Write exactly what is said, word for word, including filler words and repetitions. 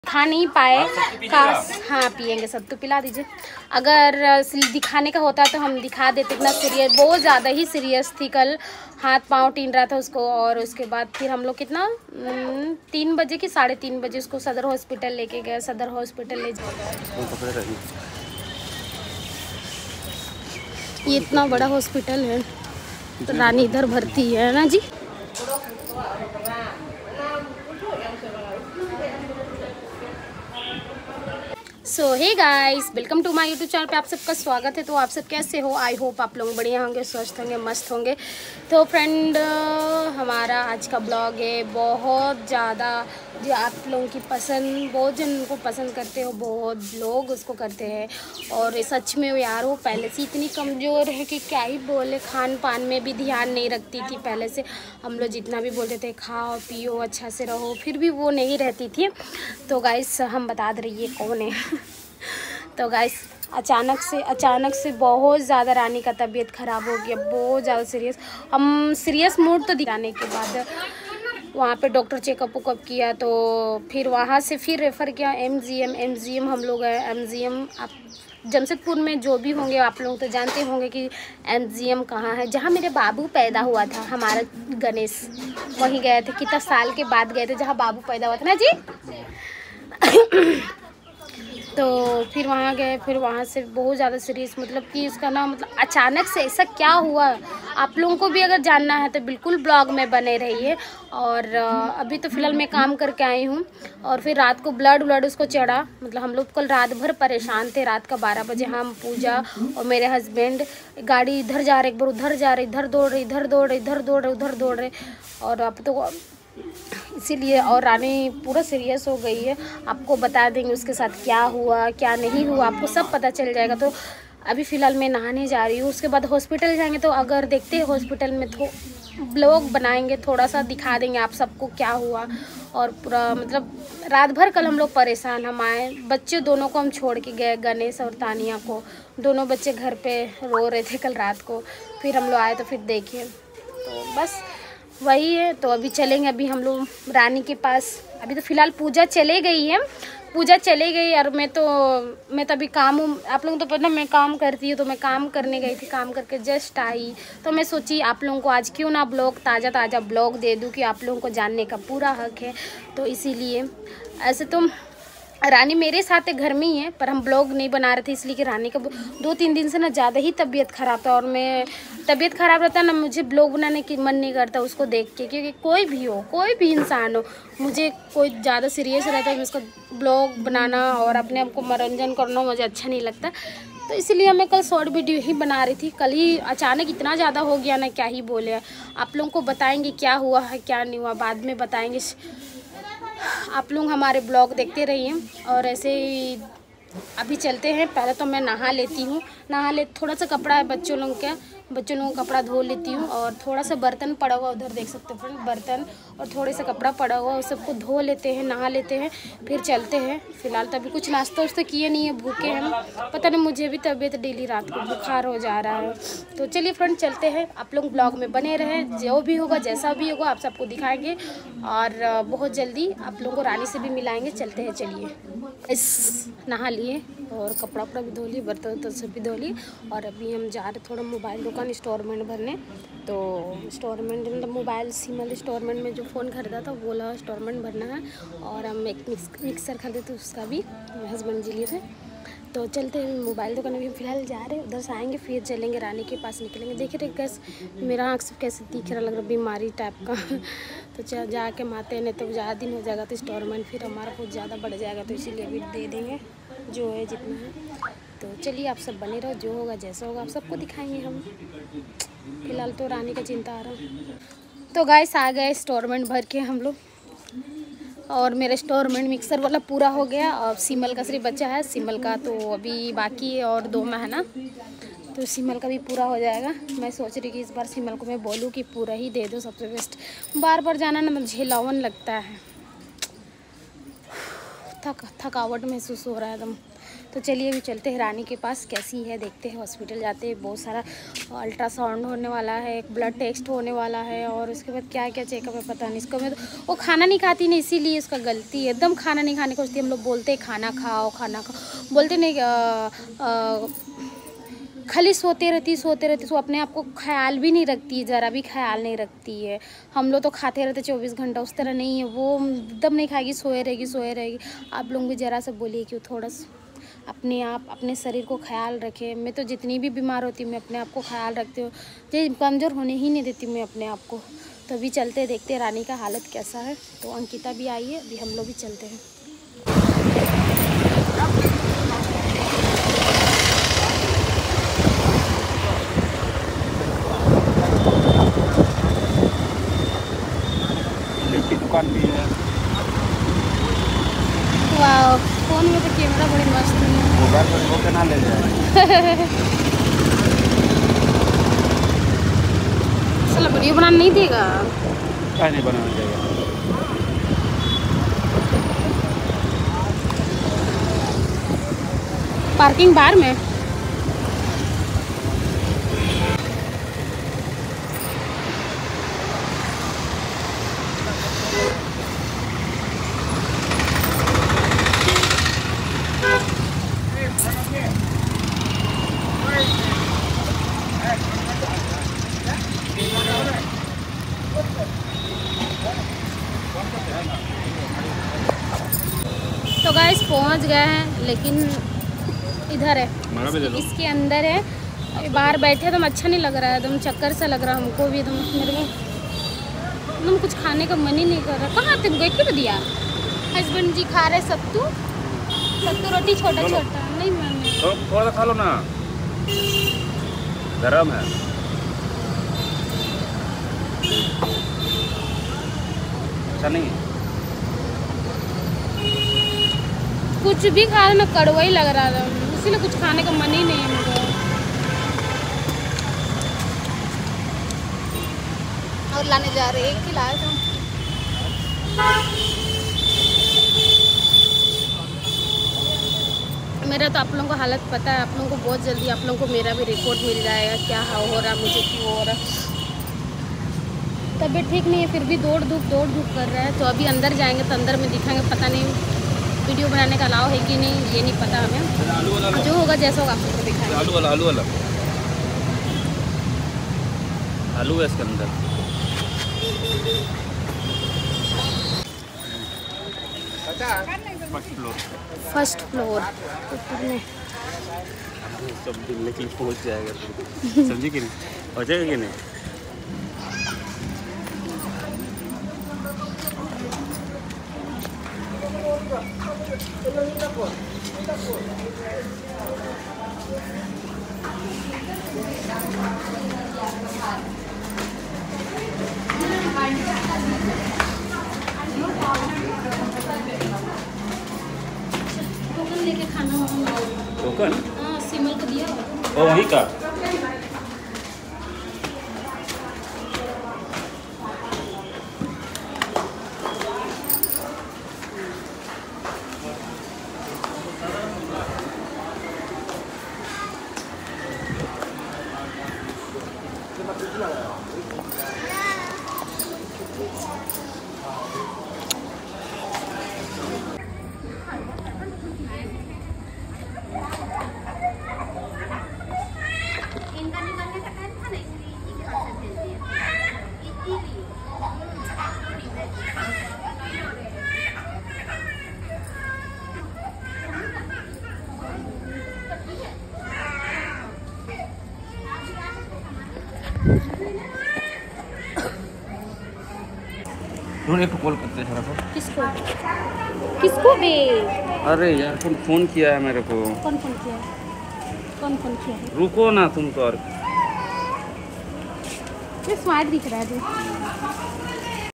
खा नहीं पाए काश। हाँ पियेंगे, सत्तू पिला दीजिए। अगर दिखाने का होता तो हम दिखा देते। इतना सीरियस, बहुत ज़्यादा ही सीरियस थी कल, हाथ पाँव टीन रहा था उसको। और उसके बाद फिर हम लोग कितना तीन बजे की साढ़े तीन बजे उसको सदर हॉस्पिटल लेके गए। सदर हॉस्पिटल ले ये इतना बड़ा हॉस्पिटल है तो रानी इधर भर्ती है ना जी। So hey guys, welcome to my YouTube channel पे आप सबका स्वागत है। तो आप सब कैसे हो? आई होप आप लोग बढ़िया होंगे, स्वस्थ होंगे, मस्त होंगे। तो फ्रेंड, हमारा आज का ब्लॉग है बहुत ज़्यादा जो आप लोगों की पसंद, बहुत जन उनको पसंद करते हो, बहुत लोग उसको करते हैं। और सच में यार वो पहले से इतनी कमज़ोर है कि क्या ही बोले। खान पान में भी ध्यान नहीं रखती थी पहले से। हम लोग जितना भी बोलते थे खाओ पियो अच्छा से रहो, फिर भी वो नहीं रहती थी। तो गाइस हम बता दे रही है कौन है। तो गाइस अचानक से अचानक से बहुत ज़्यादा रानी का तबीयत ख़राब हो गया, बहुत ज़्यादा सीरियस। हम सीरियस मूड तो दिखाने के बाद वहाँ पे डॉक्टर चेकअप वकअप किया, तो फिर वहाँ से फिर रेफ़र किया M G M M G M हम लोग हैं। एम जी एम आप जमशेदपुर में जो भी होंगे आप लोग तो जानते होंगे कि एम जी एम कहाँ है। जहाँ मेरे बाबू पैदा हुआ था, हमारा गणेश, वहीं गए थे। कितना साल के बाद गए थे जहाँ बाबू पैदा हुआ था ना जी। तो फिर वहाँ गए, फिर वहाँ से बहुत ज़्यादा सीरियस, मतलब कि इसका ना मतलब अचानक से ऐसा क्या हुआ, आप लोगों को भी अगर जानना है तो बिल्कुल ब्लॉग में बने रहिए। और अभी तो फ़िलहाल मैं काम करके आई हूँ। और फिर रात को ब्लड व्लड उसको चढ़ा, मतलब हम लोग कल रात भर परेशान थे। रात का बारह बजे हम, पूजा और मेरे हस्बैंड गाड़ी इधर जा रहे, एक बार उधर जा रहे, इधर दौड़ रहे, इधर दौड़ रहे, इधर दौड़ रहे, उधर दौड़ रहे। और अब तो इसीलिए, और रानी पूरा सीरियस हो गई है। आपको बता देंगे उसके साथ क्या हुआ क्या नहीं हुआ, आपको सब पता चल जाएगा। तो अभी फ़िलहाल मैं नहाने जा रही हूँ, उसके बाद हॉस्पिटल जाएंगे। तो अगर देखते हैं हॉस्पिटल में तो ब्लॉग बनाएंगे, थोड़ा सा दिखा देंगे आप सबको क्या हुआ। और पूरा मतलब रात भर कल हम लोग परेशान, हम आए, बच्चे दोनों को हम छोड़ के गए, गणेश और तानिया को। दोनों बच्चे घर पे रो रहे थे कल रात को। फिर हम लोग आए तो फिर देखिए, तो बस वही है। तो अभी चलेंगे, अभी हम लोग रानी के पास। अभी तो फ़िलहाल पूजा चले गई है, पूजा चले गई। और मैं तो मैं तो अभी काम, आप लोगों को तो पता मैं काम करती हूँ, तो मैं काम करने गई थी, काम करके जस्ट आई। तो मैं सोची आप लोगों को आज क्यों ना ब्लॉग, ताज़ा ताज़ा ब्लॉग दे दूँ कि आप लोगों को जानने का पूरा हक है। तो इसीलिए, ऐसे तो रानी मेरे साथ घर में ही है, पर हम ब्लॉग नहीं बना रहे थे इसलिए कि रानी का दो तीन दिन से ना ज़्यादा ही तबीयत ख़राब था। और मैं तबीयत ख़राब रहता ना, मुझे ब्लॉग बनाने की मन नहीं करता उसको देख के, क्योंकि कोई भी हो, कोई भी इंसान हो, मुझे कोई ज़्यादा सीरियस रहता है, उसका ब्लॉग बनाना और अपने आप को मनोरंजन करना मुझे अच्छा नहीं लगता। तो इसलिए मैं कल शॉर्ट वीडियो ही बना रही थी। कल ही अचानक इतना ज़्यादा हो गया ना, क्या ही बोले। आप लोगों को बताएँगे क्या हुआ है क्या नहीं हुआ, बाद में बताएँगे। आप लोग हमारे ब्लॉग देखते रहिए। और ऐसे ही अभी चलते हैं, पहले तो मैं नहा लेती हूँ, नहा ले, थोड़ा सा कपड़ा है बच्चों लोगों का, बच्चों लोगों का कपड़ा धो लेती हूँ। और थोड़ा सा बर्तन पड़ा हुआ, उधर देख सकते हो फ्रेंड, बर्तन और थोड़े से कपड़ा पड़ा हुआ, उस सबको धो लेते हैं, नहा लेते हैं, फिर चलते हैं। फिलहाल तो अभी कुछ नाश्ता वास्ता किए नहीं है, भूखे हैं। पता नहीं, मुझे भी तबीयत डेली रात को बुखार हो जा रहा है। तो चलिए फ्रेंड चलते हैं, आप लोग ब्लॉग में बने रहें, जो भी होगा जैसा भी होगा आप सबको दिखाएंगे। और बहुत जल्दी आप लोगों को रानी से भी मिलाएंगे। चलते हैं, चलिए। इस नहा लिए और कपड़ा वपड़ा भी धो लिए, बर्तन वर्तन सब भी धो लिए। और अभी हम जा रहे थोड़ा मोबाइल दुकान इंस्टॉलमेंट भरने। तो इंस्टॉलमेंट मतलब मोबाइल सिम इंस्टॉलमेंट में जो फ़ोन खरीदा था बोला इंस्टॉलमेंट भरना है। और हम एक मिक्स मिक्सर खरीदे थे, उसका भी हस्बैंड जी लिए थे। तो चलते हैं मोबाइल दुकान में, फिलहाल जा रहे हैं, उधर से आएंगे फिर चलेंगे रानी के पास निकलेंगे। देख रहे कैसे मेरा आँख से कैसे दिख रहा, लग रहा बीमारी टाइप का। तो चल जाके माते नहीं तो ज़्यादा दिन हो जाएगा तो इंस्टॉलमेंट फिर हमारा कुछ ज़्यादा बढ़ जाएगा, तो इसीलिए अभी दे देंगे जो है जितना है। तो चलिए आप सब बने रहो, जो होगा जैसा होगा आप सबको दिखाएंगे हम। फिलहाल तो रानी का चिंता आ रहा। तो गाइस आ गए इंस्टॉलमेंट भर के हम लोग, और मेरा इंस्टॉलमेंट मिक्सर वाला पूरा हो गया। और सिमल का सिर्फ बचा है, सिमल का तो अभी बाकी है, और दो में है ना, तो सिमल का भी पूरा हो जाएगा। मैं सोच रही कि इस बार सिमल को मैं बोलूँ कि पूरा ही दे दो, सबसे बेस्ट। बार बार जाना ना मुझे झेलावन लगता है, थक थकावट महसूस हो रहा है एकदम। तो चलिए अभी चलते हैं रानी के पास, कैसी है देखते हैं। हॉस्पिटल जाते हैं, बहुत सारा अल्ट्रासाउंड होने वाला है, एक ब्लड टेस्ट होने वाला है और उसके बाद क्या क्या चेकअप है पता नहीं। इसको मैं तो वो खाना नहीं खाती ना, इसीलिए उसका गलती है, एकदम खाना नहीं खाने को सोचती। हम लोग बोलते हैं खाना खाओ खाना खाओ, बोलते नहीं आ, आ, खाली सोते रहती सोते रहती सो अपने आप को ख्याल भी नहीं रखती, ज़रा भी ख्याल नहीं रखती है। हम लोग तो खाते रहते चौबीस घंटा, उस तरह नहीं है वो, एकदम नहीं खाएगी, सोए रहेगी सोए रहेगी। आप लोग भी ज़रा सा बोलिए कि थोड़ा अपने आप अपने शरीर को ख्याल रखें। मैं तो जितनी भी बीमार होती हूँ मैं अपने आप को ख्याल रखती हूँ, जो कमज़ोर होने ही नहीं देती मैं अपने आप को। तो अभी चलते देखते रानी का हालत कैसा है। तो अंकिता भी आई है, अभी हम लोग भी चलते हैं। दुकान भी है। वाह, फोन में तो कैमरा बड़ी मस्त है। मोबाइल पर वो केना ले जाए। चलो वीडियो बनाना नहीं देगा, क्या नहीं बनाना देगा। पार्किंग बार में तो गाइस पहुंच गए हैं, लेकिन इधर है, इसके अंदर है। अभी बाहर बैठे तो अच्छा नहीं लग रहा है, एकदम चक्कर सा लग रहा है हमको भी, एकदम मेरे को एकदम कुछ खाने का मन ही नहीं कर रहा। कहाँ तुमको एक ही दिया? हस्बैंड जी खा रहे सत्तू सत्तू रोटी छोटा छोटा। नहीं मैंने तो थोड़ा सा खा लो ना, गरम है। अच्छा नहीं है कुछ भी खा रहे, मैं कड़वा ही लग रहा था, इसीलिए कुछ खाने का मन ही नहीं है मुझे। और लाने जा रहे एक ही लाए थे। मेरा तो आप लोगों को हालत पता है, आप लोगों को बहुत जल्दी आप लोगों को मेरा भी रिपोर्ट मिल जाएगा, क्या हो रहा मुझे, क्यों हो रहा। तबीयत ठीक नहीं है फिर भी दौड़ धूप दौड़ धूप कर रहा है। तो अभी अंदर जाएंगे तो अंदर में दिखाएंगे, पता नहीं वीडियो बनाने का अलाउ है कि नहीं, ये नहीं पता हमें। जो होगा जैसा होगा आप सबको दिखाएंगे। आलू वाला आलू वाला आलू है इसके अंदर। फर्स्ट फ्लोर फर्स्ट फ्लोर ऊपर में सब दिन लेकिन पहुँच जाएगा। समझी कि नहीं, हो जाएगा कि नहीं। टोकन लेके खाना टोकन हाँ सिमल को दिया ओ वहीं का। एक कॉल करते हैं सर। किसको किसको बे? अरे यार कौन फोन किया है मेरे को? कौन फोन किया है? कौन फोन किया है? रुको ना तुम तो। और स्मार्ट दिख रहा है।